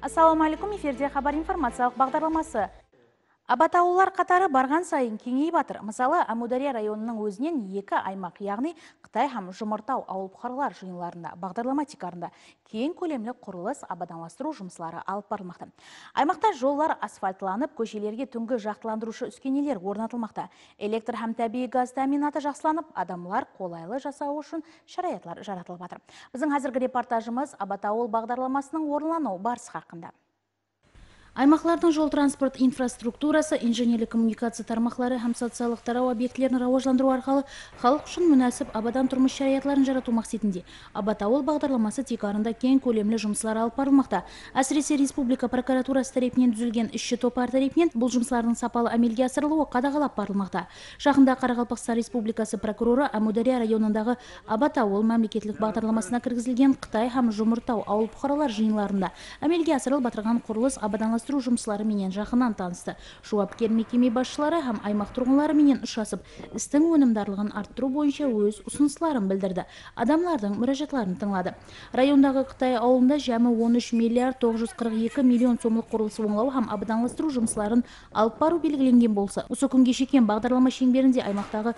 Ассаламу алейкум, эфирде хабар информациялық бағдарламасы. Абат ауылдар қатары барған сайын кеңейіп батыр. Мысалы, Амудария районының өзінен екі аймақ, яғни Қытай һәм Жұмыртау ауыл бұқаралар жиынларында, бағдарлама тикарында кең көлемлі құрылыс абаттандыру жұмыслары алып барылмақта. Аймақта жоллар асфальтланып, көшелерге түнгі жақтыландырушы үскенелер орнатылмақта. Электр һәм табиғи газ тәминаты жақсыланып, адамлар қолайлы жасау үшін шараятлар жаратылып жатыр. Біздің қазіргі репортажымыз Абат ауыл бағдарламасының орынлану барысы хақында. Аймақлардың жол транспорт инфраструктурасы, инженерлік коммуникация тармақлары һәм социалдық тарау объектілерін рауажландыру арқылы халық үшін мүнәсіп абадан тұрмыс шариятларын жарату мақсатында Абат ауыл бағдарламасы тикарында кең көлемлі жұмыслар алып барылмақта. Әсіресе республика прокуратурасы тарапынан түзілген ішші топар тарапынан бұл жұмыслардың сапалы әмелге асырылуы қадағалап барылмақта. Жақында Қарақалпақстан Республикасы прокуроры Амудария районындағы Абат ауыл мемлекеттік бағдарламасына кіргізілген Қытай һәм Жұмыртау ауыл бұқаралар жиынларында әмелге асырылып батырған құрылыс абаттандыру жұмыслары менен жақыннан танысты. Жауапкер мекеме басшылары һәм аймақ тұрғынлары менен ұшырасып, істің өнімдарлығын арттыру бойынша өз ұсыныстарын білдірді. Адамлардың мұражатларын тыңлады. Райондағы Қытай ауылында жәмі 13 миллиард 942 миллион сомлық құрылыс оңлау һәм абаттандыру жұмысларын алып бару белгіленген болса, осы күнге шеккен бағдарлама шеңберінде аймақтағы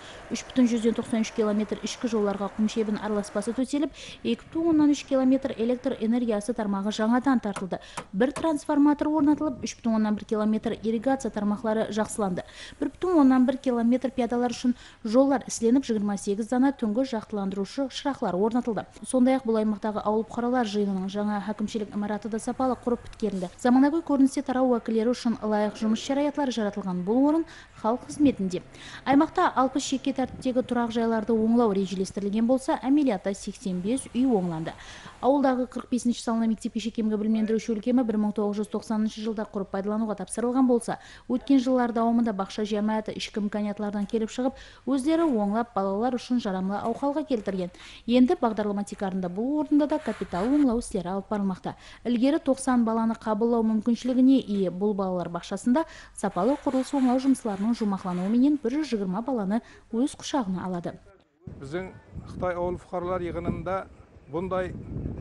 3,93 километр ішкі жолларға құм шебін араласпасы төселіп, 2,3 километр электр энергиясы тармағы жаңадан тартылды. Бір трансформатор орнатылып, 3,1 километр ирригация тармақлары жақсыланды. 1,1 километр пиядалар үшін жоллар ісленіп, 28 дана түнгі жақтыландырушы шырақлар орнатылды. Сондай-ақ бұл аймақтағы ауыл бұқаралар жиынының жаңа әкімшілік имараты да сапалы құрып біткерілді. Заманауи көріністе тарау уәкілдері үшін лайық жұмыс шараятлары жаратылған. Бұл орын халық қызметінде. Аймақта 60 шекке тәртіптегі тұрақ жайларды оңлау режелестірілген болса, әмелията 85 үй оңланды. Ауылдағы 45-ші салына мектепке шекемгі білімдендіруші өлкемі 1990 жылда құрып пайдалануға тапсырылған болса, өткен жыллар дауымында бақша жәмәті ішкі имканиятлардан келіп шығып, өздері оңлап балалар үшін жарамлы ауқалға келтірген. Енді бағдарлама тикарында бұл орында да капитал оңлау істері алып барылмақта. Ілгері 90 баланы қабылдау мүмкіншілігіне ие бұл балалар бақшасында сапалы құрылыс оңлау жұмысларының жұмақлануы менен 120 баланы өз құшағына алады. Біздің Қытай ауыл бұқаралар жиынында бұндай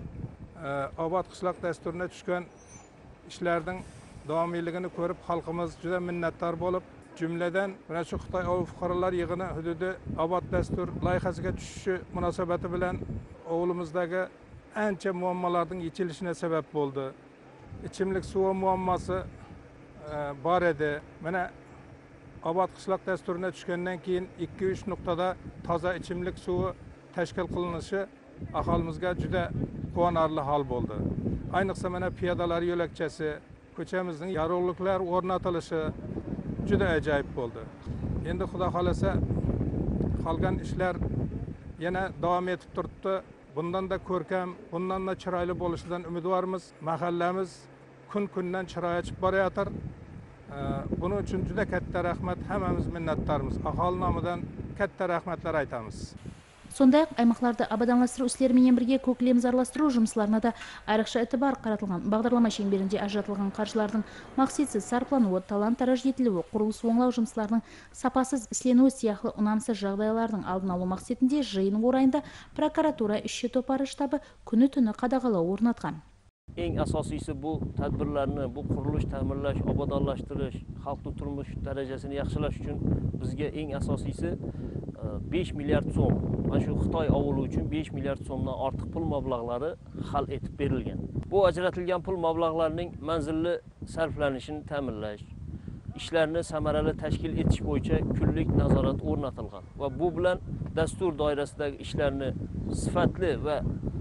абат қышлақ дәстүріне түскен işlerдің davamiyligini көріп, халқымыз жүзі миннаттар болып, cümleden şu Xitay Avul Fuqaralar Yığını hüdudu abad dəstur layihəsiga düşüşü münasebeti bilen oğlumuzdaki ence muammalardan içilişine sebep oldu. İçimlik suyu muamması var idi. Mene abad qışlaq dəsturuna düşkenden keyin 2-3 noktada taza içimlik suyu təşkil qılınışı ahalımızga juda quvonarli hal bo'ldi. Ayniqsa mana piyodalar yo'lakchasi, ko'chamizning yorug'liklar o'rnatilishi juda ajoyib bo'ldi. Endi xudo xolasa qolgan ishlar yana davom etib turibdi. Bundan da ko'rkam, bundan da chiroyli bo'lishidan umidvormiz. Mahallamiz kun-kundan chiroy ochib borayotir. Buning uchun juda katta rahmat, hammamiz minnatdormiz. Aholi nomidan katta rahmatlar aytamiz. Сондай-ақ аймақларды абаттандыру істерімен бірге көклем зарластыру жұмысларына да айрықша этибар қаратылған. Бағдарлама шеңберінде ажыратылған қаржылардың мақсатсыз сарплануы, талант-тараж етілуі, құрылыс оңлау жұмысларының сапасыз ісленуі сияқты ұнамсыз жағдайлардың алдын алу мақсатында жиын орайында прокуратура ішші топары штабы күні-түні қадағалау орнатқан. Eng asosiysi bu tadbirlarni, bu qurilish, ta'mirlash, obodonlashtirish, xalqning turmush darajasini yaxshilash uchun bizga eng asosiysi 5 milliard so'm, mana shu Xitoy ovuli uchun 5 milliard so'mdan ortiq pul mablag'lari hal etib berilgan. Bu ajratilgan pul mablag'larining manzilli sarflanishini ta'minlash, ishlarni samarali tashkil etish bo'yicha kunlik nazorat o'rnatilgan va bu bilan dastur doirasidagi ishlarni sifatli va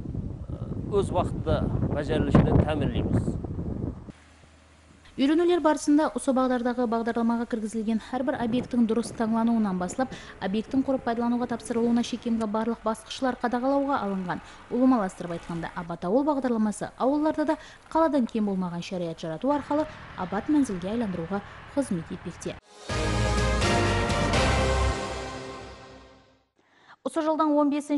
o'z vaqtida bajarilishini ta'minlaymiz. Үйренулер барысында осы бағдардағы бағдарламаға кіргізілген әрбір объекттің дұрыс таңлануынан баслап, объекттің құрып пайдалануға тапсырылуына шекемге барлық басқышлар қадағалауға алынған. Улымаластырып айтқанда, Абат ауыл бағдарламасы ауылларда да қаладан кем болмаған шариат жарату арқылы абат мәнзілге айландыруға қызмет етпекте. Осы жылдың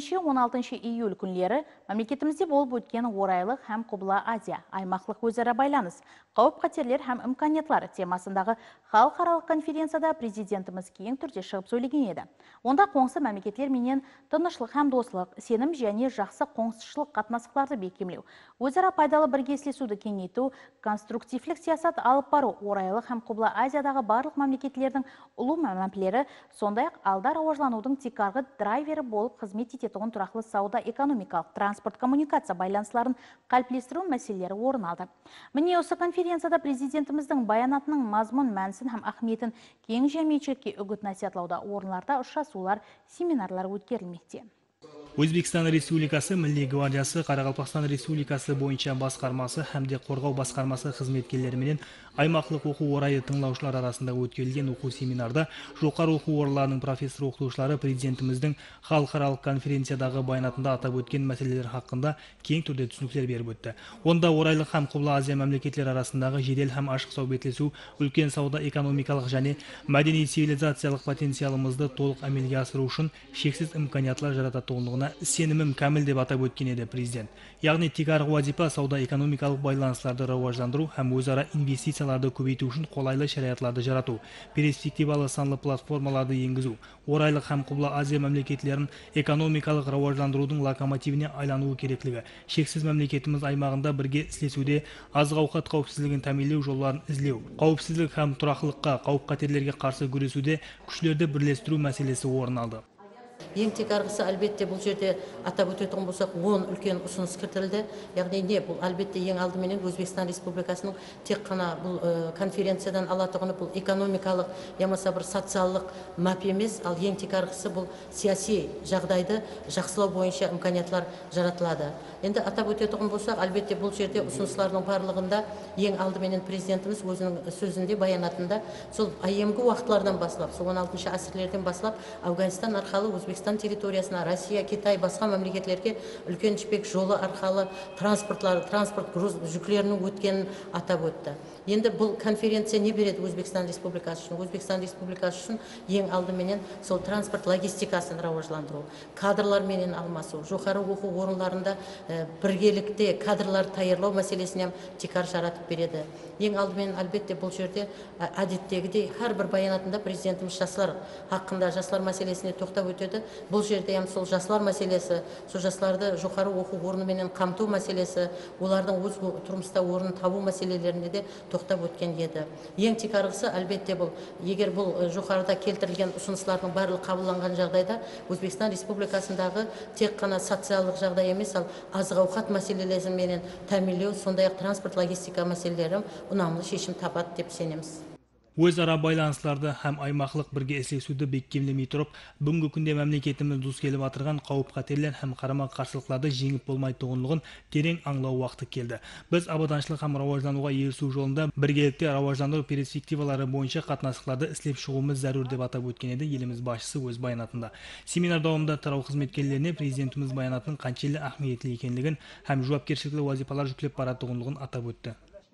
15-16 июль күнлері мемлекетімізде болып өткен орайлық һәм Құбыла Азия аймақлық өзара байланыс, қауіп қатерлер һәм имканиятлар темасындағы халықаралық конференцияда президентіміз кең түрде шығып сөйлеген еді. Онда қоңсы мемлекетлер менен тынышлық һәм достық, сенім және жақсы қоңсышылық қатынастықтарды бекемлеу, өзара пайдалы біргеслесуді кеңейту, конструктивлік саясат алып бару, орайлық һәм Құбыла Азиядағы барлық мемлекеттердің ұлы мәмілелері, сондай-ақ алда рауажланудың текарғы драйвері болып қызмет ететін тұрақты сауда, экономикалық, транспорт, коммуникация байланыстарын қалыптастыру мәселелері орын алды. Міне осы конференцияда президентіміздің баянатының мазмұн, мәнсін һәм ахметін кең жәмиетшілікке үгіт насихатлауда орынларда ұшырасулар, семинарлар өткерілмекте. Өзбекстан Республикасы Милли гвардиясы Қарақалпақстан Республикасы бойынша басқармасы һәмде қорғау басқармасы қызметкерлеріменен аймақлық оқу орайы тыңлаушылар арасында өткерілген оқу семинарда жоғары оқу орындарының профессор оқытушылары президентіміздің халықаралық конференциядағы баянатында атап өткен мәселелер хақында кең түрде түсініктер беріп өтті. Онда орайлық һәм Құбыла Азия мемлекеттері арасындағы жедел һәм ашық саубетлесу, үлкен сауда, экономикалық және мәдени цивилизациялық потенциалымызды толық әмелге асыру үшін шексіз имканиятлар жарататындығына сенімім кәміл деп атап өткен еді президент. Яғни текарғы вазипа сауда экономикалық байланыстарды рауаждандыру һәм өзара инвестицияларды көбейту үшін қолайлы шариятларды жарату, перспективалы санлы платформаларды енгізу, орайлық һәм Құбыла Азия мемлекетлерін экономикалық рауаждандырудың локомотивіне айлануы керектігі, шексіз мемлекетіміз аймағында бірге істесуде азық-ауқат қауіпсіздігін тәмінлеу жолдарын іздеу, қауіпсіздік һәм тұрақтылыққа, қауіп-қатерлерге қарсы күресуде күштерді бірлестіру мәселесі орын алды. Ең текарғысы әлбетте бұл жерде атап өтетін болсақ 10 үлкен ұсыныс кіртілді. Яғни не бұл әлбетте ең алдыменен Өзбекстан Республикасының тек қана бұл конференциядан алатығыны бұл экономикалық, ямаса бір социалдық мап емес, ал ең текарғысы бұл саяси жағдайды жақсылау бойынша имканиятлар жаратылады. Енді атап өтетін болсақ, әлбетте бұл жерде ұсыныстардың барлығында ең алдыменен президентіміз өзінің сөзінде баянатында сол айемгі уақытлардан басылап, 16 асырлерден басылап Афганистан арқылы Өзбекстан территориясына, Россия, Китай, басқа мемлекеттерге үлкен жібек жолы арқылы транспорт груз жүклерінің өткенін атап өтті. Енді бұл конференция не береді Өзбекстан Республикасы үшін? Өзбекстан Республикасы үшін ең алдыменен сол транспорт логистикасын рауажландыру, кадрлар менен алмасу, жоғары оқу орындарында біргелікте кадрлар таярлау мәселесіне текар жаратып береді. Ең алдымен әлбетте бұл жерде әдеттегідей әрбір баянатында президентіміз жастар хақында, жастар мәселесіне тоқтап өтеді. Бұл жерде сол жастар мәселесі, сол жастарды жоғары оқу орнымен қамту мәселесі, олардың өз тұрмыста орнын табу мәселелерінде де тоқтап өткен еді. Ең текарғысы әлбетте бұл, егер бұл жоғарыда келтірілген ұсыныстардың барлығы қабылданған жағдайда Өзбекстан Республикасындағы тек қана социалдық жағдай емес, ал азық-ауқат мәселелерімен тәмінлеу, сондай-ақ транспорт логистика мәселелері ұнамды шешім табады деп сенеміз. Өзара байланыстарды һәм аймақлық бірге істесуді бекемлемей тұрып, бүгінгі күнде мемлекетіміз дуз келіп атырған қауіп-қатерлер һәм қарама-қарсылықтарды жеңіп болмайтындығын терең аңлау уақыты келді. Біз абаданшылық һәм рауаждануға ерісу жолында біргелікте рауаждандыру перспективалары бойынша қатынастықтарды істеп шығуымыз зәрур деп атап өткен еді еліміз басшысы өз баянатында. Семинар davomida тарау қызметкерлеріне президентіміз баянатының қаншалықты ахметті екендігін һәм жауапкершілікті вазифалар жүктеп баратындығын атап өтті.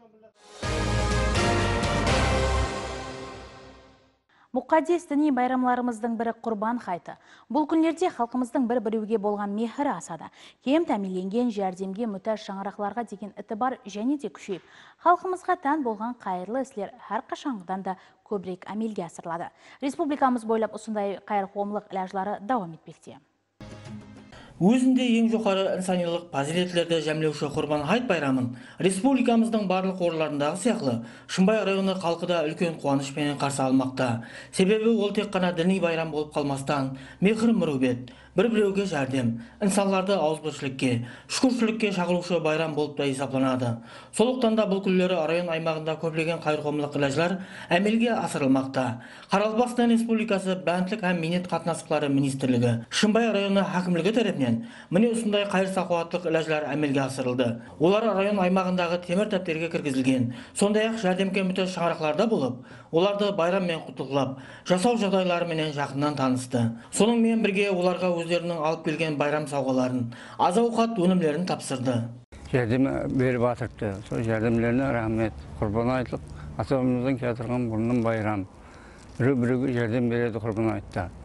Мұқаддес діни байрамларымыздың бірі Құрбан хайты. Бұл күндерде халқымыздың бір-біреуге болған мехірі асады. Кем тәмінленген жәрдемге мұқтаж шаңырақларға деген ітібар және де күшейіп, халқымызға тән болған қайырлы істер әрқашанғыдан да көбірек әмелге асырылады. Республикамыз бойлап осындай қайырқоғымлық ләжлары давам етпекте. Өзінде ең жоғары инсанилық фазилетлерді жәмлеуші Құрбан хайт байрамын республикамыздың барлық орындарындағы сияқты Шымбай районы халқы да үлкен қуанышпен қарсы алмақта. Себебі ол тек қана діни байрам болып қалмастан, мехір мұрубет, бір-біреуге жәрдем, инсанларды ауызбіршілікке, шүкіршілікке шақырушы байрам болып та есептелінеді. Сондықтан да бұл күндері район аймағында көптеген қайырқоғымлық ләжлар әмелге асырылмақта. Қарақалпақстан Республикасы Бәнтлік һәм Минет қатынастықтары министрлігі, Шымбай районы хакімлігі тарапынан міне осындай қайыр-сақуаттық ләжлар әмелге асырылды. Олар район аймағындағы темір тәптерге кіргізілген. Сондай-ақ жәрдемге мұқтаж шаңырақларда болып, оларды байраммен құттықтап, жасау жағдайларымен жақыннан танысты. Сонымен бірге оларға өздерінің алып келген байрам сауғаларын, азық-ауқат өнімдерін тапсырды. Жәрдем беріп атырды. Сол жәрдемлеріне рахмет. Құрбан айтлық атамыздың келтірген бұрыннан байрам. Біреу-біреуге жәрдем береді Құрбан айтта.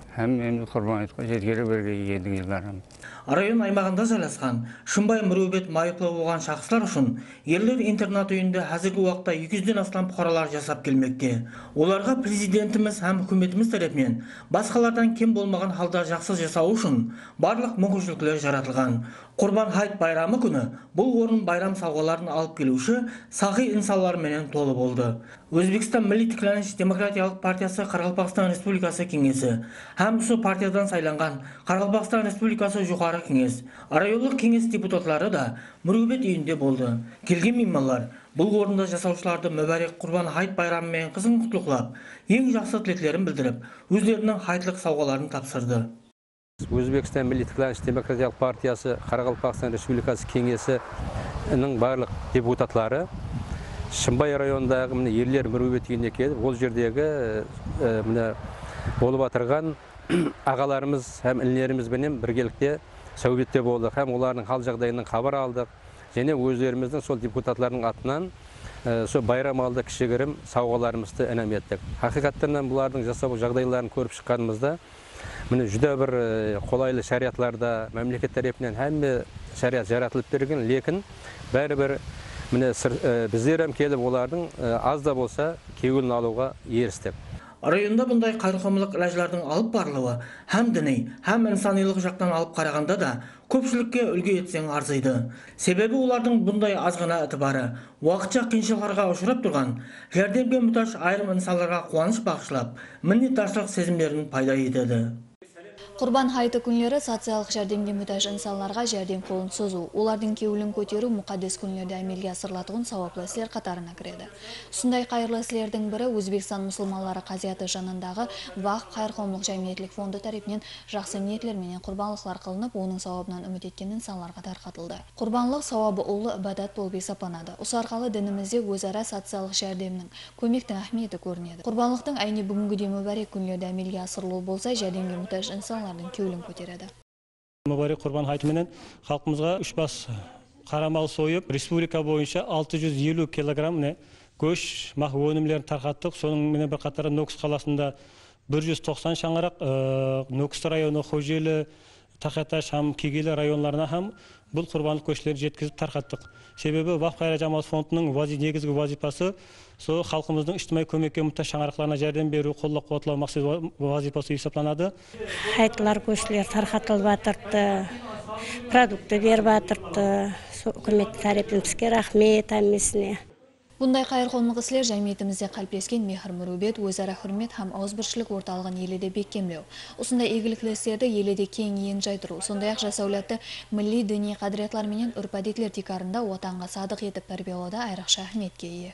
һәм енді құрбан айтқа жеткелі бірге келдік жылдарым. Район аймағында жайласқан Шымбай Мұрөбет майыплы болған шақсылар үшін ерлер интернат үйінде әзіргі уақытта 200-ден астам бұқаралар жасап келмекте. Оларға президентіміз һәм үкіметіміз тарапынан басқалардан кем болмаған халда жақсы жасау үшін барлық мүмкіншіліктер жаратылған. Құрбан хайт байрамы күні бұл орын байрам сауғаларын алып келуші сақи инсанларменен толы болды. Өзбекстан Милли Тикланыш Демократиялық партиясы Қарақалпақстан Республикасы кеңесі һәм осы партиядан сайланған Қарақалпақстан Республикасы жоғары кеңес, районлық кеңес депутаттары да Мұрөбет үйінде болды. Келген меймандар бұл орында жасаушыларды мүбәрек Құрбан хайт байрамымен қызын құттықтап, ең жақсы тілектерін білдіріп, өздерінің хайтлық сауғаларын тапсырды. Өзбекстан Милли Тикланыш Демократиялық партиясы Қарақалпақстан Республикасы кеңесінің барлық депутаттары Шымбай районындағы ерлер Мұрөбет үйіне келіп, ол жердегі болып атырған ағаларымыз һәм інілерімізбенен біргелікте сәубетте болдық, һәм олардың хал жағдайынан хабар алдық, және өздеріміздің сол депутаттардың атынан сол байрам алды кішігірім сауғаларымызды інім еттік. Хақиқаттан бұлардың жасау жағдайларын көріп шыққанымызда міне жүдә бір қолайлы шариатларда мемлекет тарапынан һәмме шариат жаратылып берген, лекін бәрібір міне біздер келіп олардың аз да болса кеуілін алуға ерістік. Районда бұндай қайырқомылық ләжлардың алып барылуы һәм діни, һәм инсанилық жақтан алып қарағанда да көпшілікке үлгі етсең арзиды. Себебі олардың бұндай азғана ітібары уақытша қиыншылықтарға ұшырап тұрған жәрдемге мұқтаж айрым инсанларға қуаныш бағышлап, миннетташылық сезімдерін пайда етеді. Құрбан хайты күнлері социалық жәрдемге мұқтаж инсанларға жәрдем қолын созу, олардың кеуілін көтеру мұқаддес күнлерде әмелге асырылатығын сауаплы істер қатарына кіреді. Сондай қайырлы істердің бірі Өзбекстан мұсылманлары қазияты жанындағы Вақф қайырқомлық жәмиетлік фонды тарапынан жақсы ниетлерменен құрбанлықлар қылынып, оның сауабынан үміт еткен инсанларға тарқатылды. Құрбанлық сауабы ұлы ибадат болып есептелінеді. Осы арқылы дінімізде өзара социалық жәрдемнің, көмектің ахметі көрінеді. Құрбанлықтың айны бүгінгіде мүбәрек күнлерде әмелге асырылуы болса, жәрдемге мұқтаж инсанлардың кеуілін көтереді. Мүбәрек құрбан хайтыменен халқымызға 3 бас қара мал сойып, республика бойынша 650 килограмм көш мақ өнімдерін тарқаттық. Соның менен бір қатары Нокс қаласында 190 шаңырақ, Нокс районы, Хожелі, Тақаташ һәм Кегелі районларына һәм бұл құрбанлық көшелерін жеткізіп тарқаттық. Себебі Вақф қайырымдылық жамағат фондының негізгі вазипасы сол халқымыздың іжтимаи көмекке мұқтаж шаңырақтарына жәрдем беру, қолдау қуатлау мақсат вазипасы есептелінеді. Хайтлар көшелер тарқатылып жатырды, продукты беріп жатырды. Үкімет тарапынан бізге рахмет әмесіне. Бұндай қайырқомлық істер жәмиетімізде қалыптасқан мехір мұрөбет, өзара хүрмет һәм ауызбіршілік орталығын еледе бекемлеу. Осындай игілікті істерді еледе кең ен жайдыру, сондай-ақ жасаулатты милли діни қадіретлер менен үрп-әдетлер тикарында отанға садық етіп тәрбиелауда айрықша ахметке ие.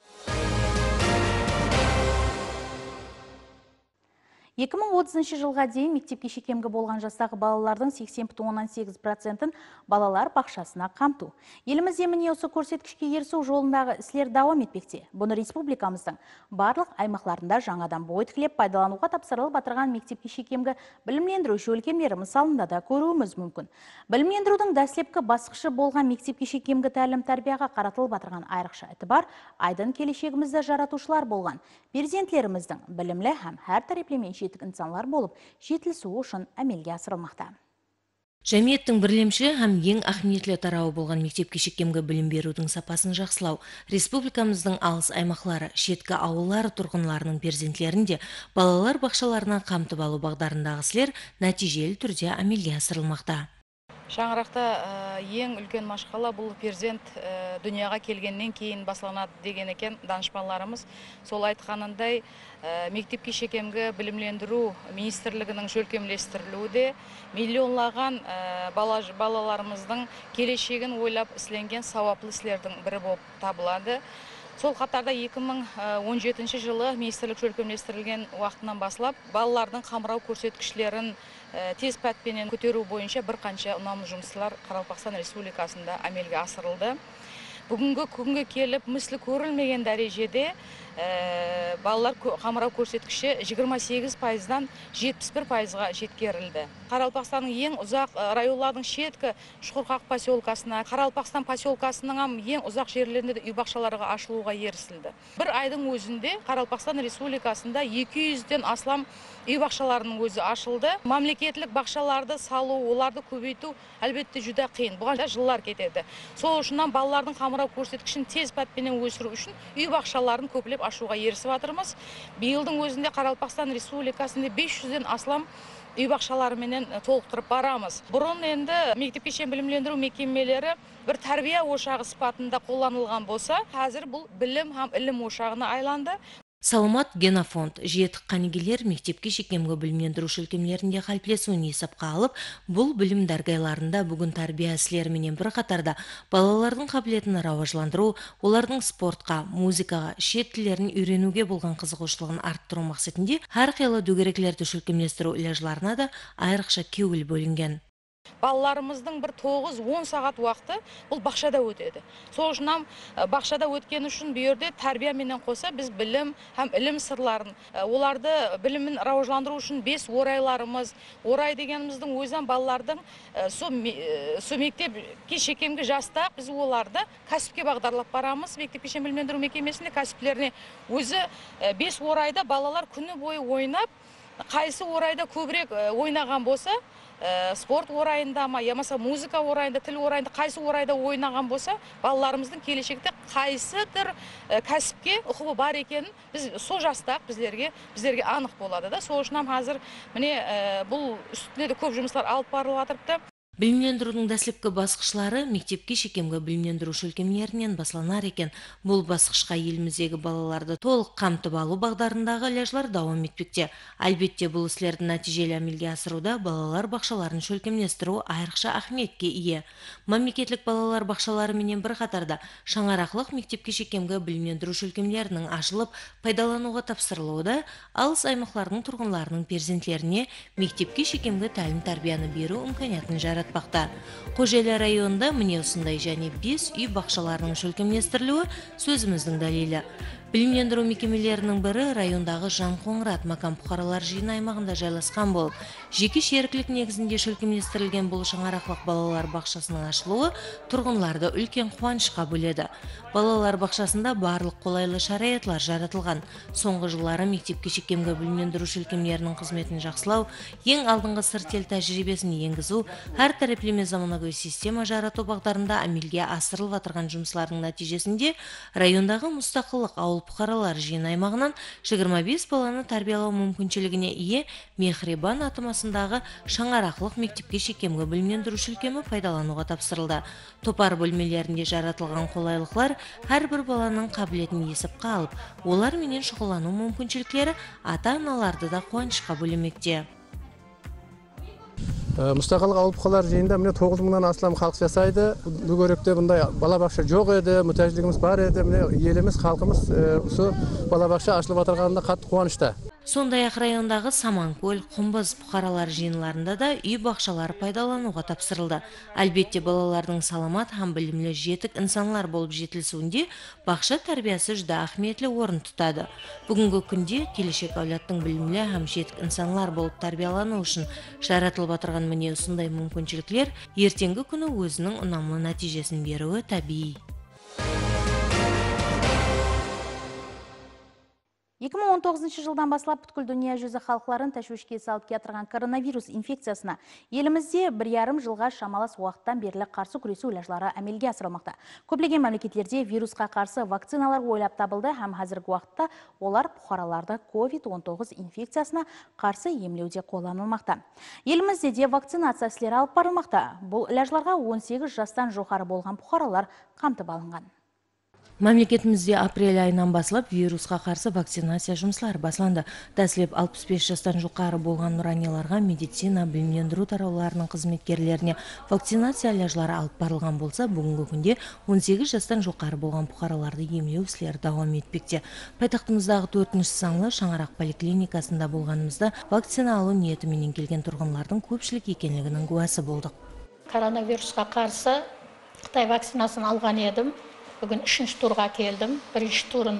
2030 жылға дейін мектепке шекемгі болған жастағы балалардың 80,8%-ін балалар бақшасына қамту. Елімізде міне осы көрсеткішке ерісу жолындағы істер давам етпекте. Бұны республикамыздың барлық аймақтарында жаңадан бой тікілеп пайдалануға тапсырылып батырған мектепке шекемгі білімлендіруші өлкемдері мысалында да көруіміз мүмкін. Білімлендірудің дәслепкі басқышы болған мектепке шекемгі тәлім-тәрбияға қаратылып батырған айрықша әтібар айдын келешегімізді жаратушылар болған перзентлеріміздің білімлі һәм әр тәреплемен инсанлар болып, жетілісуі үшін әмелге асырылмақта. Жәмиеттің бірлемші һәм ең ахметлі тарауы болған мектепке шекемгі білім берудің сапасын жақсылау, республикамыздың алыс аймақлары, шеткі ауыллары тұрғынларының перзентлерінде балалар бақшаларына қамтып алу бағдарындағы істер нәтижелі түрде әмелге асырылмақта. Шаңырақта ең үлкен машқала бұл перзент дүнияға келгеннен кейін басыланады деген екен данышпанларымыз. Сол айтқанындай мектепке шекемгі білімлендіру министрлігінің жөркемлестірілуде миллионлаған балаларымыздың келешегін ойлап ісленген сауаплы істердің бірі болып табылады. Сол қатарда 2017 жылы министрлік жөркемлестірілген уақытынан басылап, балалардың қамырау көрсеткішлерін тез пәтпенен көтеру бойынша бір қанша ұнамды жұмыстар Қарақалпақстан Республикасында әмелге асырылды. Бүгінгі күнге келіп, ምስሊ көрілмеген дәрежеде балалар қамырау көрсеткіші 28%-дан 71%-ға жеткерілді. Қаралпақстанның ең ұзақ районлардың шеткі Шұқырқақ поселкасына, Қаралпақстан поселкасының ең ұзақ жерлерінде де үй бақшаларға ашылуға ерісілді. Бір айдың өзінде Қаралпақстан Республикасында 200-ден астам үй бақшаларының өзі ашылды. Мемлекеттік бақшаларды салу, оларды көбейту әлбетте жүдә қиын. Бұған жылдар кетеді. Сол үшін балалардың қамырау көрсеткішін тез пәтпенен өсіру үшін үй бақшаларын көптеп ашуға ерісіп жатырмыз. Биылдың өзінде Қаралпақстан Республикасында 500-ден астам үй бақшаларымен толықтырып барамыз. Бұрын енді мектепке шейін білімлендіру мекемелері бір тәрбие ошағы сипатында қолданылған болса, қазір бұл білім һәм ілім ошағына айланды. Саламат генофонд жетік қанегелер мектепке шекемгі білімлендіруші өлкемлерінде қалыптасуын есепқа алып, бұл білім дәргайларында бүгін тәрбие ісілеріменен бір қатарда балалардың қабілетін рауажландыру, олардың спортқа, музыкаға, шет тілдерін үйренуге болған қызығушылығын арттыру мақсатында әрқилы дөңгелектерді шөлкемлестіру ілежларына да айрықша көңіл бөлінген. Балаларымыздың бір 9-10 сағат уақыты бұл бақшада өтеді. Сол үшін бақшада өткен үшін бүйірде тәрбияменен қоса біз білім һәм ілім сырларын, оларды білімін рауажландыру үшін 5 орайларымыз, орай дегеніміздің өзен балалардың со мектепке шекемгі жаста біз оларды кәсіпке бағдарлап барамыз. Мектепке шейін білімлендіру мекемесінде кәсіптеріне өзі 5 орайда балалар күні бойы ойнап, қайсы орайда көбірек ойнаған болса, спорт орайында ма, ямаса музыка орайында, тіл орайында, қайсы орайда ойнаған болса, балаларымыздың келешекте қайсыдыр кәсіпке ұқыбы бар екенін біз сол жастақ біздерге анық болады да. Сол үшін қазір міне бұл үстінде де көп жұмыстар алып барылып жатырыпты. Білімлендірудің дәслепкі басқышлары мектепке шекемгі білімлендіруші өлкемлерінен басыланар екен. Бұл басқышқа еліміздегі балаларды толық қамтып алу бағдарындағы ілежлар дауам етпекте. Әлбетте бұл істерді нәтижелі әмелге асыруда балалар бақшаларын шөлкемлестіру айрықша ахметке ие. Мемлекеттік балалар бақшалары менен бір қатарда шаңарақлық мектепке шекемгі білімлендіруші өлкемлерінің ашылып пайдалануға тапсырылуы, алыс аймақтардың тұрғындарының перзентлеріне мектепке шекемгі тәлім тәрбияны беру имканиятын жаратты. Қожелі районында міне осындай және 5 үй бақшаларының шөлкемлестірілуі сөзіміздің дәлелі. Білімлендіру мекемелерінің бірі райондағы Жанқоңырат макам бұқаралар жиын аймағында жайласқан болып, жеке шеріклік негізінде шөлкемлестірілген бұл шаңарақлық балалар бақшасының ашылуы тұрғынларды үлкен қуанышқа бөледі. Балалар бақшасында барлық қолайлы шараятлар жаратылған. Соңғы жылдары мектепке шекемгі білімлендіруші өлкемлерінің қызметін жақсылау, ең алдыңғы сыртел тәжірибесін енгізу, әр тараплеме заманауи система жарату бағдарында әмелге асырылып жатырған жұмыстардың нәтижесінде райондағы мұстақылық ауыл бұқаралар жиын аймағынан 25 баланы тәрбиялау мүмкіншілігіне ие Мехрибан атымасындағы шаңарақлық мектепке шекемгі білімлендіруші өлкемі пайдалануға тапсырылды. Топар бөлмелерінде жаратылған қолайлықлар әрбір баланың қабілетін есепқа алып, олар менен шұғылану мүмкіншіліктері ата-аналарды да қуанышқа бөлемекте. Мұстақылық ауыл бұқаралар жиында міне 9 мыңнан астам халық жасайды. Бүгінгі бұндай балабақша жоқ еді, мүтәжілігіміз бар еді. Міне еліміз, халқымыз осы балабақша ашылып отырғанында қатты қуанышта. Сондай-ақ райондағы Саманкөл, Құмбыз бұқаралар жиынларында да үй бақшалары пайдалануға тапсырылды. Әлбетте балалардың саламат һәм білімлі жетік инсанлар болып жетілсуінде бақша тәрбиясы жүдә ахметлі орын тұтады. Бүгінгі күнде келешек әулеттің білімлі һәм жетік инсанлар болып тәрбиялану үшін жаратылып отырған міне осындай мүмкіншіліктер ертеңгі күні өзінің ұнамлы нәтижесін беруі табиғи. 2019 жылдан басылап бүткіл дүния жүзі халықларын тәшвишке салып кетірген коронавирус инфекциясына елімізде 1,5 жылға шамалас уақыттан берлі қарсы күресу ілежлары әмелге асырылмақта. Көптеген мемлекеттерде вирусқа қарсы вакциналар ойлап табылды һәм қазіргі уақытта олар бұқараларды COVID-19 инфекциясына қарсы емлеуде қолданылмақта. Елімізде де вакцинация ісілері алып барылмақта. Бұл ілежларға 18 жастан жоғары болған бұқаралар қамтып алынған. Мемлекетімізде апрель айынан басылып вирусқа қарсы вакцинация жұмыслары басланды. Дәслеп 65 жастан жоғары болған нұраниларға медицина білімлендіру тарауларының қызметкерлеріне вакцинация ілежлары алып барылған болса, бүгінгі күнде 18 жастан жоғары болған бұқараларды емлеу ісілері давам етпекте. Пайтақтымыздағы 4-ші саңлы Шаңарақ поликлиникасында болғанымызда вакцина алу ниетіменен келген тұрғынлардың көпшілік екенлігінің куәсі болдық. Коронавирусқа қарсы Қытай вакцинасын алған едім. Бүгін 3-ші турға келдім. 1-ші турын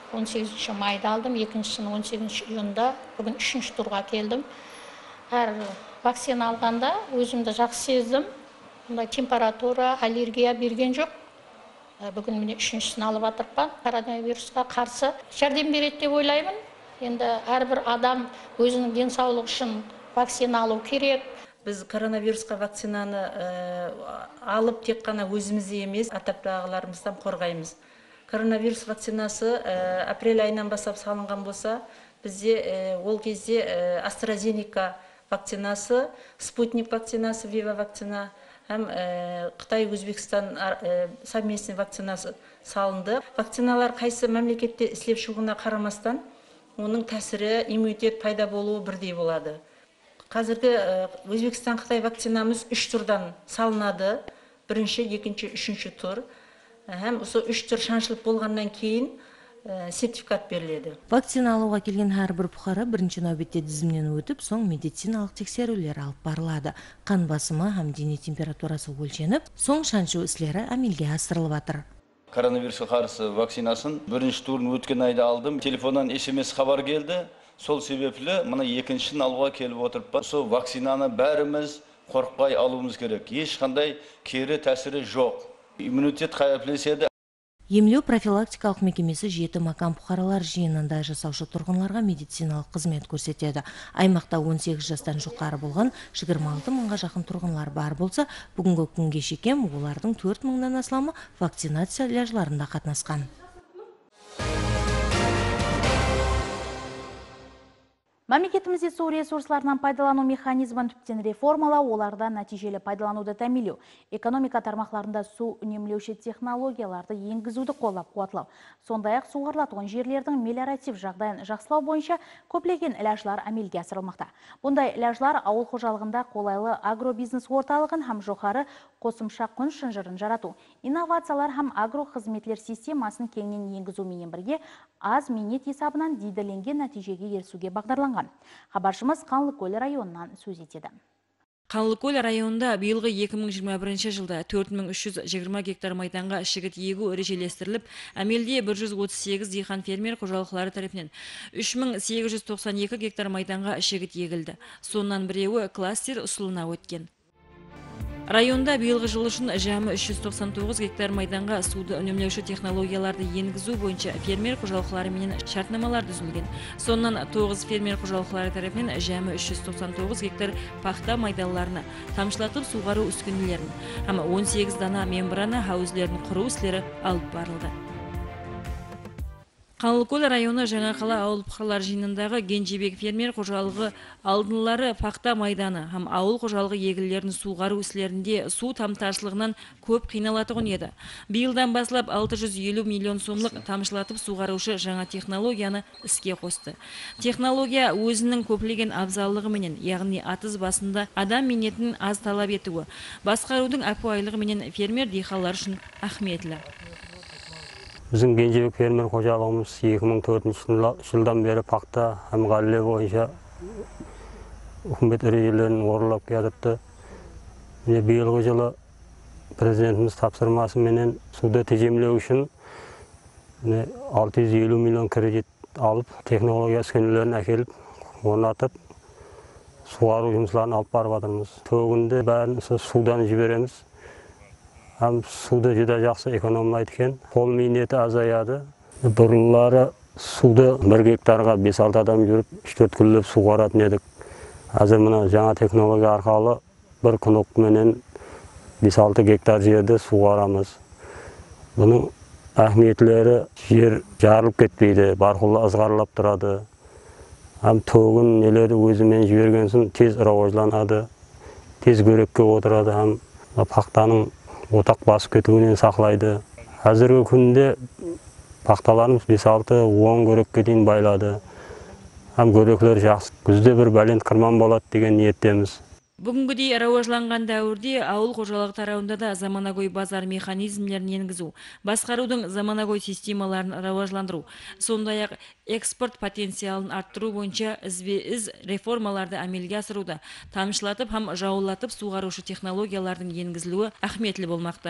18 майда алдым, екіншісін 18 июнда, бүгін 3-ші турға келдім. Әр вакцина алғанда өзімді жақсы сездім. Мұндай температура, аллергия берген жоқ. Бүгін міне 3-шісін алып атырпан, коронавирусқа қарсы жәрдем береді деп ойлаймын. Енді әрбір адам өзінің денсаулығы үшін вакцина алу керек. Біз коронавирусқа вакцинаны алып тек қана өзімізде емес, атаптағыларымыздан қорғаймыз. Коронавирус вакцинасы апрель айынан бастап салынған болса, бізде ол кезде AstraZeneca вакцинасы, Спутник вакцинасы, Viva вакцина, һәм Қытай Өзбекстан совместный вакцинасы салынды. Вакциналар қайсы мемлекетте істеп шығуына қарамастан, оның тәсірі, иммунитет пайда болуы бірдей болады. Қазіргі Өзбекстан Қытай вакцинамыз 3 турдан салынады. Бірінші, екінші, үшінші тур. Һәм осы 3 тур шаншылып болғаннан кейін сертификат беріледі. Вакцина алуға келген әрбір бұқара бірінші нәубетте тізімнен өтіп, соң медициналық тексерулер алып барылады. Қан басымы һәм дене температурасы өлшеніп, соң шаншу ісілері әмелге асырылып жатыр. Коронавирусқа қарсы вакцинасын бірінші турын өткен айда алдым. Телефоннан SMS хабар келді. Сол себеплі мұны екіншісін алуға келіп отырып, сол вакцинаны бәріміз қорықпай алуымыз керек. Ешқандай кері тәсірі жоқ. Иммунитет қайыплеседі. Емлеу профилактикалық мекемесі 7 макам бұқаралар жиынында жасаушы тұрғынларға медициналық қызмет көрсетеді. Аймақта 18 жастан жоғары болған 26 мыңға жақын тұрғынлар бар болса, бүгінгі күнге шекем олардың 4 мыңнан астамы вакцинация ляжларында қатынасқан. Мемлекетімізде су ресурсларынан пайдалану механизмін түптен реформалау, оларда нәтижелі пайдалануды тәмелеу, экономика тармақларында су үнемлеуші технологияларды енгізуді қолап қуатлау. Сондай-ақ суғарылатылған жерлердің мелиоратив жағдайын жақсылау бойынша көптеген ләжлар әмелге асырылмақта. Бұндай ләжлар ауыл қожалығында қолайлы агробизнес орталығын һәм жоғары қосымша құн шынжырын жарату, инновациялар һәм агро қызметлер системасын кеңінен енгізумен бірге аз минет есабынан дейділенген нәтижеге ерсуге бағдарланған. Хабаршымыз Қанлыкөл районынан сөз етеді. Қанлыкөл районында биылғы 2021 жылда 4320 гектар майданға шігіт егу ережелестіріліп, әмелде 138 диқан фермер қожалықлары тарапынан 3892 гектар майданға шігіт егілді. Соннан біреуі кластер ұсылына өткен. Районда биылғы жыл үшін жамы 399 гектар майданға суды үнемлеуші технологияларды енгізу бойынша фермер қожалықлары менен шартнамалар түзілген. Соннан 9 фермер қожалықлары тарапынан жамы 399 гектар пахта майдаларына тамшылатып суғару үскінелерін, һәм 18 дана мембрана хаузлерін құру істері алып барылды. Қанлыкөл районы Жаңақала ауыл бұқаралар жиынындағы Генжебек фермер қожалығы алдынлары пақта майданы һәм ауыл қожалығы егілерін суғару ісілерінде су тамтаршылығынан көп қиналатығын еді. Биылдан басылап 650 миллион сомлық тамшылатып суғарушы жаңа технологияны іске қосты. Технология өзінің көплеген абзаллығы менен, яғни атыз басында адам минетін аз талап етуі, басқарудың апуайлығы менен фермер дихалар үшін ахметлі. Біздің Генжебек фермер қожалығымыз 2004 жылдан бері пақта һәм ғалле бойынша үкімет ережелерін орындап келатырды. Биылғы жылы президентіміз тапсырмасыменен суды тежемлеу үшін 650 миллион кредит алып, технология үскенелерін әкеліп, орнатып, суғару жұмысларын алып барып жатырмыз. Төгінде бәрін судан жібереміз. Һәм суды жүдә жақсы экономлайды екен. Қол минеті азаяды. Бұрынлары суды 1 гектарға 5-6 адам жүріп, 3-4 күнлеп суғаратын едік. Әзір мына жаңа технология арқалы бір күнокменен 5-6 гектар жерді суғарамыз. Бұның әхметлері жер жарылып кетпейді, барқылы ызғарлап тұрады. Һәм төгін нелері өзімен жібергенсін тез рауажланады, тез көрекке отырады, һәм пақтаның отақ басып кетуінен сақлайды. Әзіргі күнде пақталарымыз 5-6-10 көрекке дейін байлады. Һәм көреклер жақсы. Күзде бір бәлент қырман болады деген ниеттеміз. Бүгінгідей рауажланған дәуірде ауыл қожалық тарауында да заманагой базар механизмлерін енгізу, басқарудың заманагой системаларын рауажландыру, сондай-ақ экспорт потенциалын арттыру бойынша ізбе-із реформаларды әмелге асыруда, тамшылатып һәм жауылатып суғарушы технологиялардың енгізілуі ахметлі болмақты. 「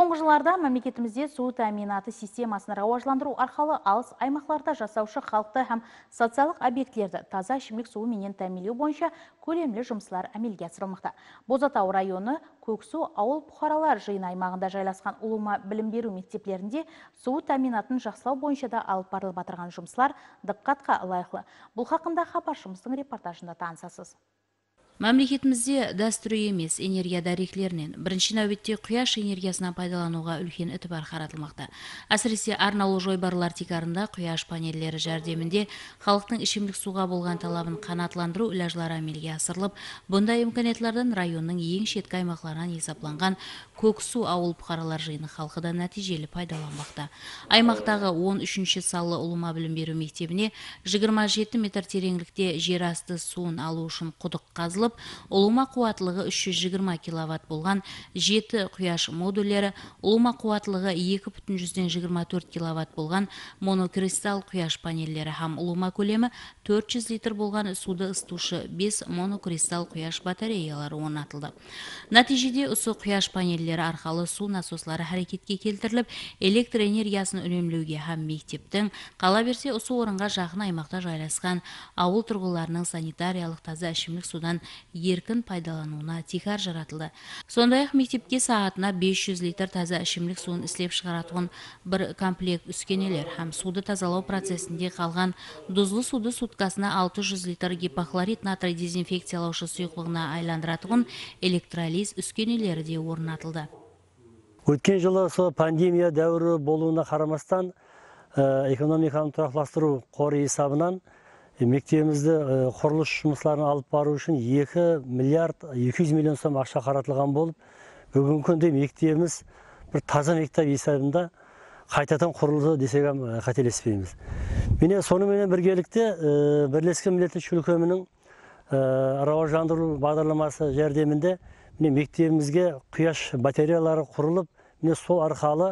Соңғы жыларда мемлекетімізде су тәминаты системасын рауажландыру арқылы алыс аймақтарда жасаушы халықты һәм социалдық объектілерді таза ішімдік суы менен тәминлеу бойынша көлемлі жұмыслар әмелге асырылмақта. Бозатау районы Көксу ауыл бұқаралар жиын аймағында жайласқан Улума білім беру мектеплерінде су тәминатын жақсылау бойынша да алып барылып атырған жұмыслар диққатқа лайықлы. Бұл хақында хабаршымыздың репортажында танысасыз. Мемлекетімізде дәстүрі емес энергия дәреклерінен бірінші нәубетте құяш энергиясынан пайдалануға үлкен ітібар қаратылмақта. Әсіресе арнаулы жойбарлар тикарында құяш панеллері жәрдемінде халықтың ішімдік суға болған талабын қанатландыру үләжлары әмелге асырылып, бұндай имканиятлардан районның ең шеткі аймақларынан есапланған Көксу ауыл бұқаралар жиыны халқы да нәтижелі пайдаланбақта. Аймақтағы 13-ші салы Улума білім беру мектебіне 27 метр тереңлікте жер асты суын алу үшін құдық қазылып, Улума қуатлығы 320 киловатт болған 7 құяш модулері, Улума қуатлығы 2,24 киловатт болған монокристалл құяш панеллері һәм Улума көлемі 400 литр болған суды ыстушы 5 монокристалл құяш батареялары орнатылды. Нәтижеде осы құяш панеллері арқалы су насослары әрекетке келтіріліп, электр энергиясын үнемдеуге һәм мектептің, қала берсе осы орынға жақын аймақта жайласқан ауыл тұрғыларының санитариялық таза ішімдік судан еркін пайдалануына тикар жаратылды. Сондай-ақ мектепке сағатына 500 литр таза ішімдік суын ислеп шығаратын бір комплект үскенелер һәм суды тазалау процесінде қалған дұзлы суды суткасына 600 литр гипохлорид натрий дезинфекциялаушы сұйықлығына айландыратын электролиз үскенелері де орнатылды. Өткен жылы пандемия дәуірі болуына қарамастан экономиканы тұрақтастыру қоры есабынан мектебімізді құрылыс жұмысларын алып бару үшін 2 миллиард 200 миллион сом ақша қаратылған болып, бүгінгі күнде мектебіміз бір таза мектеп есебінде қайтадан құрылды десек қателеспейміз. Міне сонымен біргелікте Бірлескен Милләттер Шүлкөмінің рауажландыру бағдарламасы жәрдемінде мектебімізге құяш батареялары құрылып, сол арқалы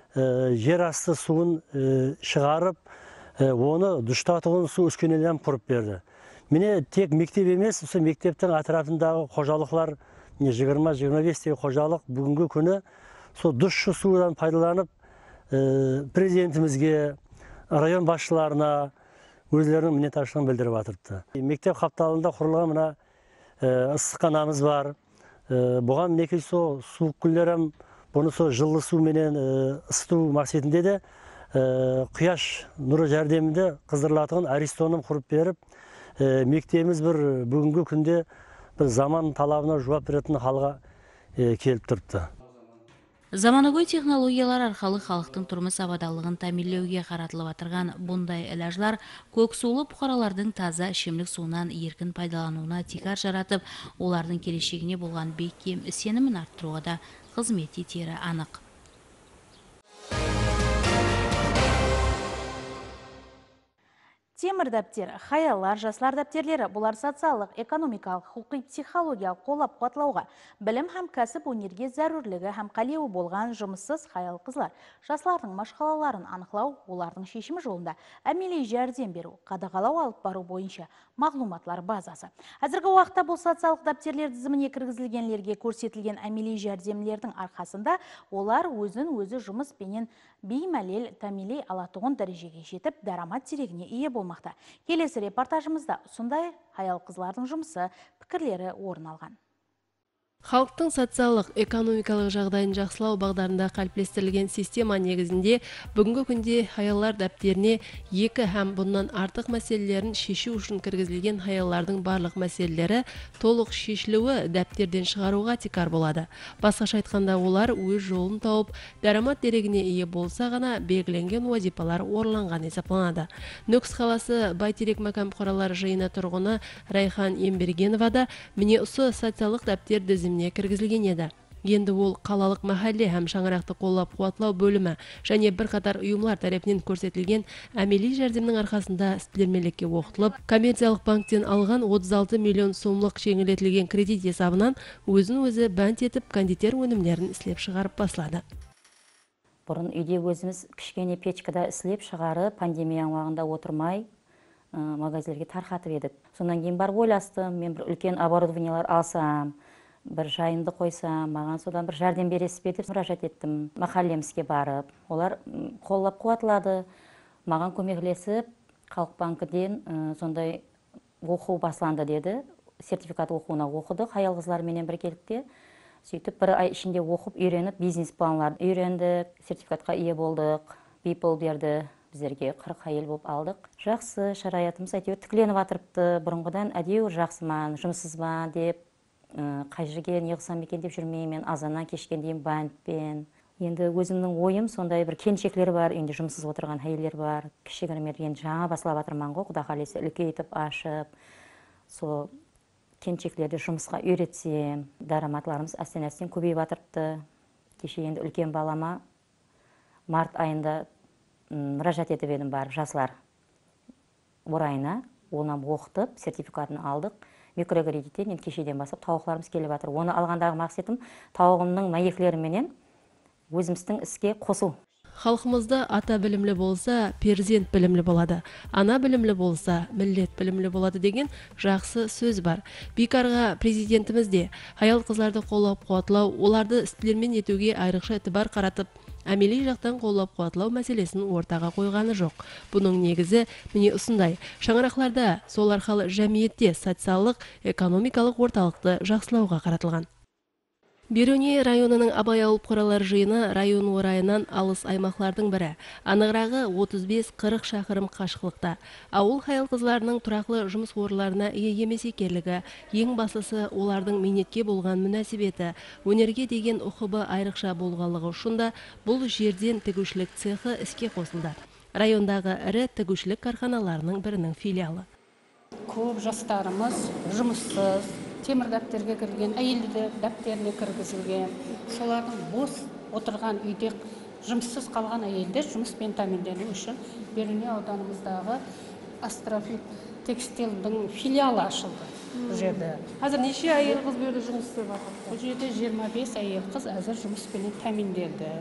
жер асты суын шығарып, оны душтатығын су үскенелерін құрып берді. Міне тек мектеп емес, осы мектептің атырапындағы қожалықлар 20-25 қожалық бүгінгі күні сол дұшшы судан пайдаланып, президентімізге, район басшыларына өздерінің миннетташылығын білдіріп атырыпты. Мектеп қапталында құрылған мына ыстықханамыз бар. Бұған мінекей суық күндерім бұны жылы су менен ысту мақсатында де құяш нұры жәрдемінде қыздырылатын аристоным құрып беріп, мектебіміз бір бүгінгі күнде бір заман талабына жауап беретін халға келіп тұрыпты. Заманауи технологиялар арқылы халықтың тұрмыс абадалығын тәминлеуге қаратылып атырған бұндай іләжлар көксулы бұқаралардың таза ішімдік суынан еркін пайдалануына тикар жаратып, олардың келешегіне болған бекем сенімін арттыруға да қызмет етері анық. Темір дәптер, хаялар, жаслар дәптерлері бұлар социалдық, экономикалық, құқи, психологиялық қолап қуатлауға, білім һәм кәсіп өнерге зәрурлігі һәм қалеуі болған жұмыссыз хаял қызлар, жаслардың машқалаларын анықлау, олардың шешімі жолында әмелей жәрдем беру, қадағалау алып бару бойынша мағлұматлар базасы. Әзіргі уақытта бұл социалдық дәптерлер тізіміне кіргізілгенлерге көрсетілген әмелей жәрдемлердің арқасында олар өзін-өзі жұмыс пенен беймәлел тәмилей алатығын дәрежеге жетіп, дарамат терегіне ие болмақта. Келесі репортажымызда сондай хаял қызлардың жұмысы, пікірлері орын алған. Халықтың социалдық, экономикалық жағдайын жақсылау бағдарында қалыптастырылған система негізінде бүгінгі күнде хаялар дәптеріне 2 һәм бұндан артық мәселелерін шешу үшін кіргізілген хаялардың барлық мәселелері толық шешілуі дәптерден шығаруға тикар болады. Басқаша айтқанда олар өз жолын тауып, дарамат дерегіне ие болса ғана белгіленген уазипалар орынланған есептелінеді. Нөкіс қаласы Бәйтерек Мәкәм Бұқаралар жиыны тұрғыны Райхан Ембергенова да міне осы социалдық дәптер тізіміне кіргізілген еді. Енді ол қалалық мәхәлле һәм шаңырақты қоллап қуатлау бөлімі және бірқатар ұйымлар тарапынан көрсетілген әмели жәрдемнің арқасында істелмелекке оқытылып, коммерциялық банктен алған 36 миллион сомлық жеңілдетілген кредит есабынан өзін-өзі бәнт етіп кондитер өнімдерін істеп шығарып басылады. Бұрын үйде өзіміз кішкене печкада істеп шығарып, пандемия уақытында отырмай магазинлерге тарқатып едік. Сонан кейін барып ойластым, мен бір үлкен оборудованиялар алсам, бір жайынды қойсам, маған содан бір жәрдем бересіз бе деп мұражат еттім. Махаллемізге барып, олар қоллап қуатылады, маған көмектесіп, Халық банкіден сондай оқу басланды деді. Сертификат оқуына оқыдық, аял қызларменен біргелікте. Сөйтіп, бір ай ішінде оқып, үйреніп, бизнес планларды үйрендік, сертификатқа ие болдық, people берді, біздерге 40 әйел болып алдық. Жақсы, шараятымыз әйтеуір тікленіп атырыпты, бұрынғыдан әдеуір жақсыман, жұмыссызбан деп, қай жерге не қылсам екен деп жүрмеймін, азаннан кешкен дейін бантпен. Енді өзімнің ойым сондай бір келіншектер бар, енді жұмыссыз отырған әйелдер бар, кішігірім жаңа басылап атырман ғой, Құда қаласа үлкейтіп ашып, сол келіншектерді жұмысқа үйретсем, дараматларымыз әстен көбейіп атырыпты. Кеше енді үлкен балама март айында мұражат етіп едім барып, жасылар орайына, онан оқытып, сертификатын алдық. Микрокредиттен енді кешеден басып тауықларымыз келіп атыр. Оны алғандағы мақсатым тауығымның мәйекілеріменен өзіміздің іске қосу. Халқымызда ата білімлі болса, перзент білімлі болады. Ана білімлі болса, миллет білімлі болады деген жақсы сөз бар. Бекарға президентіміз де аял қызларды қолдап қуатлау, оларды істермен етуге айрықша этибар қаратып, әмели жақтан қолдап қуатлау мәселесін ортаға қойғаны жоқ. Бұның негізі міне осындай. Шаңырақларда сол арқылы жәмиетте социалдық, экономикалық орталықты жақсылауға қаратылған. Беруне районының абай ауыл қоралар жиыны район орайынан алыс аймақлардың бірі. Анығырағы 35-40 шақырым қашықтықта. Ауыл хаял қызларының тұрақлы жұмыс орындарына ие емес екенлігі, ең басысы олардың минетке болған мүнәсебеті, өнерге деген ұқыбы айрықша болғанлығы ұшында бұл жерден тігушілік цехы іске қосылды. Райондағы ірі тігушілік карханаларының бірінің филиалы. Көп жастарымыз жұмыссыз, темір дәптерге кірген, әйелді дәптеріне кіргізілген, солардың бос отырған үйде жұмыссыз қалған әйелдер жұмыспен тәмінлену үшін Беруне ауданымыздағы Астрофит текстилдің филиалы ашылды бұл жерде. Қазір неше әйел қыз берді жұмыс істеп жатыр? Бұл жерде 25 әйел қыз әзір жұмыспен тәмінделді.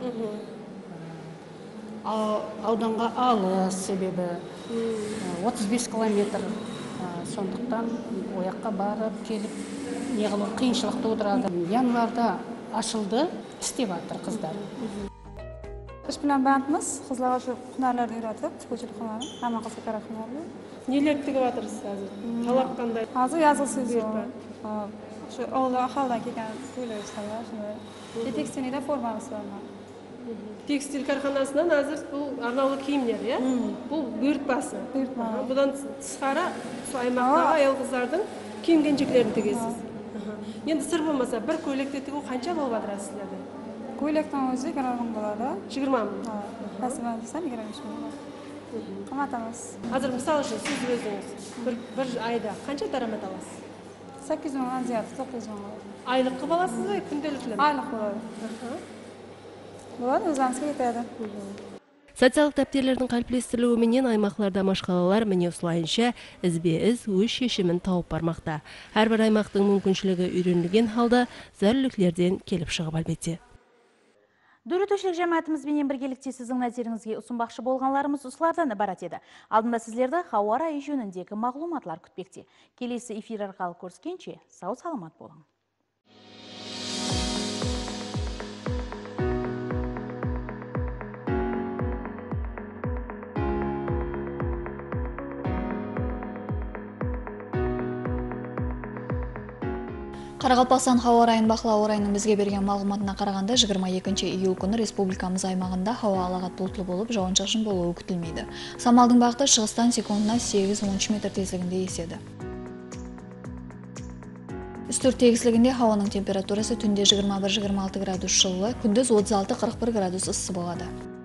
Ауданға алыс себебі 35 километр. Сондықтан ояққа барып, келіп, неғылу қиыншылықты отырады. Январда ашылды, істеп атыр қыздар. Үш білен бәндіміз, қызларға жүр құнарларды үйретіп, тікөшілік құнарлы, әмін қызы кәрі құнарлы. Нелер тігіп атырсыз әзір? Талап қандай? Азыр yazılsız şu oğlu haldan kelgan ko'ylak ishlayman shunday. Tekstilda formamiz var. Tekstil karxanasынан әзір бұл арнаулы киімдер, иә? Бұл бұйыртпасы. Бұдан тысқары аймақтағы аял қыздардың киім-кенжектерін тігесіз. Енді сыр болмаса, бір көйлекті тігу қанша болып жатыр сіздерде? Көйлектің өзі 20 мың болады. 20 мың? Мәселен десем 25 мың болады. Қыматамыз. Қазір мысал үшін сіз өзіңіз бір айда қанша дарамат аласыз? 8 мыңнан зияды, 9 мың болады. Айлыққа баласыз ба, күнделікті? Айлық болады. Болады, өзімізге кетеді. Социалдық дәптерлердің қалыптастырылуыменен аймақларда машқалалар міне осылайынша ізбе-із өз шешімін тауып бармақта. Әрбір аймақтың мүмкіншілігі үйренілген халда зәрліліктерден келіп шығып әлбетте. Дүрітушілік жәмәтімізбенен біргелікте сіздің назарыңызге ұсынбақшы болғанларымыз осылардан ібарат еді. Алдында сіздерді ауа райы жөніндегі мағлұматлар күтпекте. Келесі эфир арқылы көріскенше сау саламат болың. Қарақалпақстан хауа райын бақылау орайының бізге берген мағлұматына қарағанда 22 июль күні республикамыз аймағында хауа алағат бұлтлы болып, жауын-шашын болуы күтілмейді. Самалдың бағыты шығыстан секундына 8-13 метр тезлігінде еседі. Үстірт тегістігінде хауаның температурасы түнде 21-26 градус жылы, күндіз 36-41 градус ыссы болады.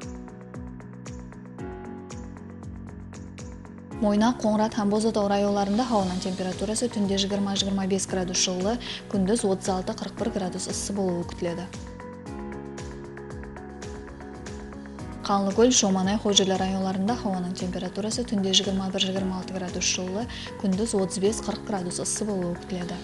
Мойнақ, Қоңырат һәм Бозатау районларында хауаның температурасы түнде 20-25 градус жылы, күндіз 36-41 градус ыссы болуы күтіледі. Қанлыкөл, Шоманай, Хожелі районларында хауаның температурасы түнде 21-26 градус жылы, күндіз 35-40 градус ыссы болуы күтіледі.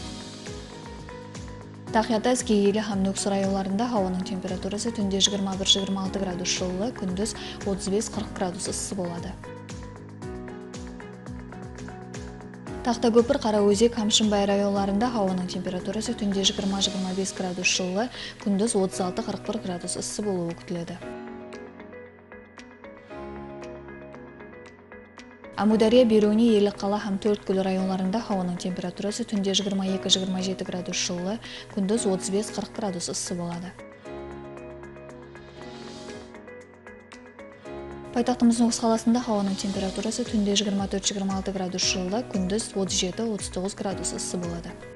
Тақията, Ескегейлі һәм Нөксі районларында хауаның температурасы түнде 21-26 градус жылы, күндіз 35-40 градус ыссы болады. Тақтакөпір, Қараөзек, Хамшымбай районларында ауаның температурасы түнде 20-25 градус жылы, күндіз 36-41 градус ыссы болуы күтіледі. Амудария, Беруни, Еліққала һәм Төрткүл районларында ауаның температурасы түнде 22-27 градус жылы, күндіз 35-40 градус ыссы болады. Пайтақтымыздың Оғыз қаласында ауаның температурасы түнде 24-26 градус жылы, күндіз 37-39 градус ыссы болады.